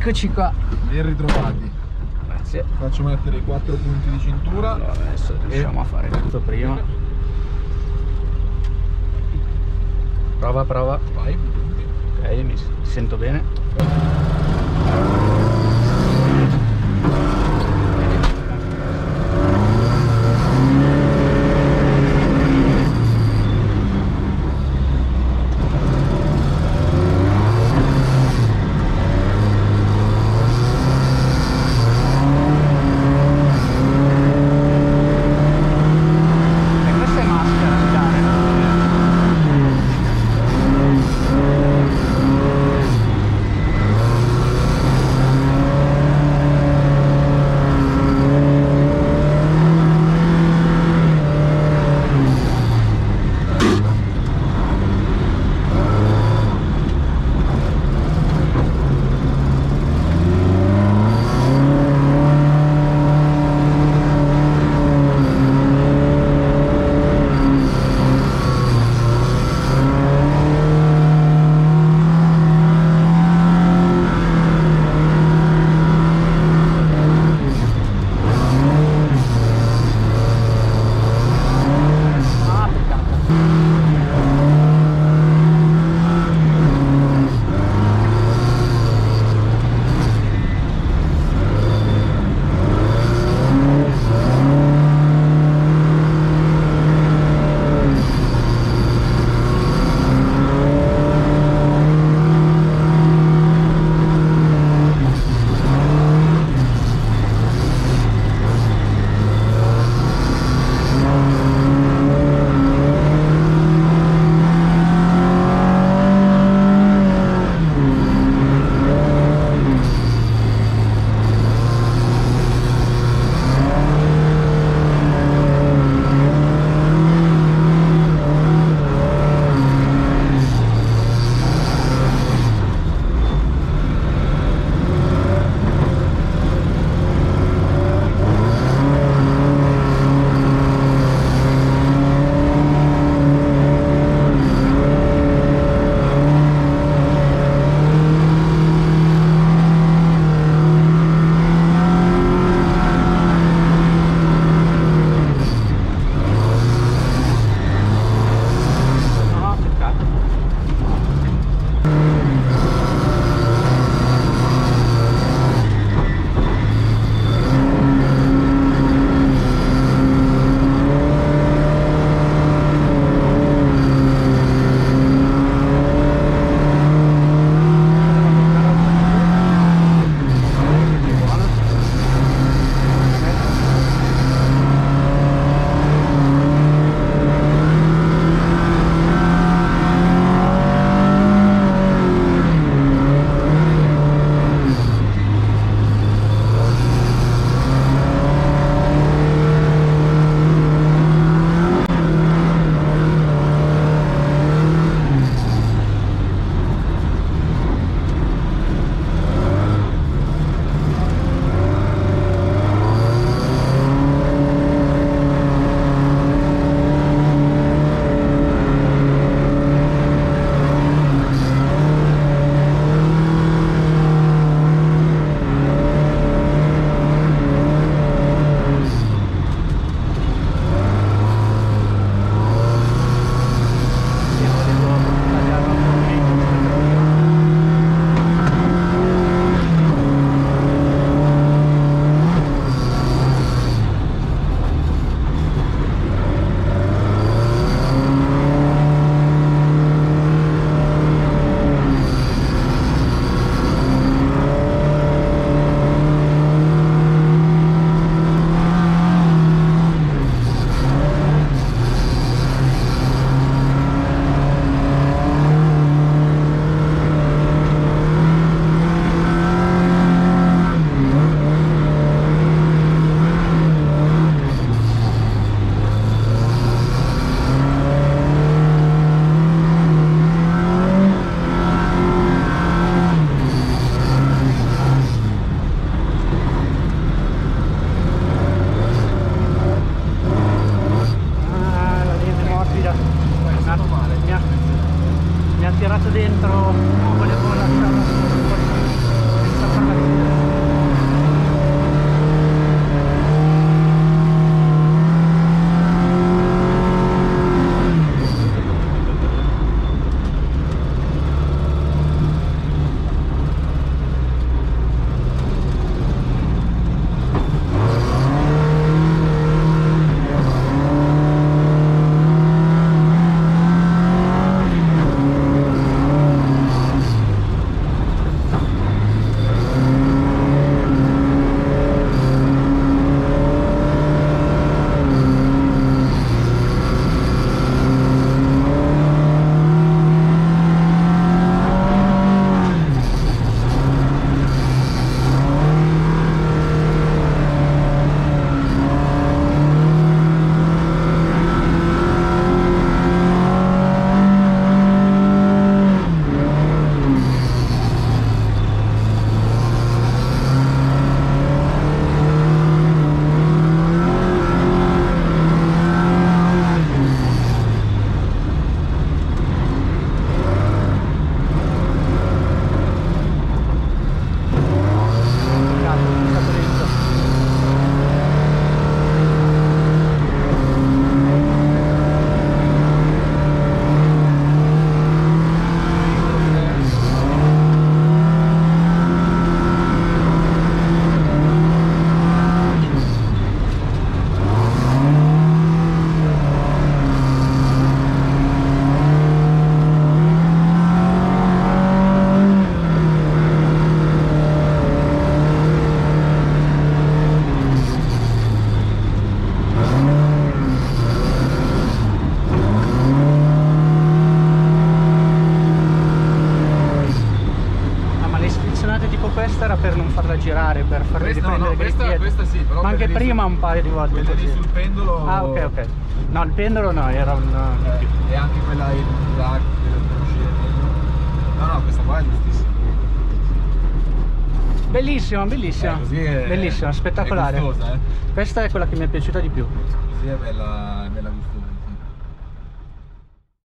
Eccoci qua. Ben ritrovati. Grazie. Faccio mettere i 4 punti di cintura. Allora adesso riusciamo a fare tutto prima. Prova, prova. Vai. Ok, mi sento bene. girare per farmi Questa, riprendere no, grip dietro. questa sì, però ma anche quella lì prima sul- un paio di volte quella lì così. sul pendolo. Ah, ok, ok. No, il pendolo no, era un di più. E anche quella in là che deve uscire meglio. No, questa qua è giustissima. Bellissima, bellissima. Così è bellissima, spettacolare. È gustosa, Questa è quella che mi è piaciuta di più. Così è bella.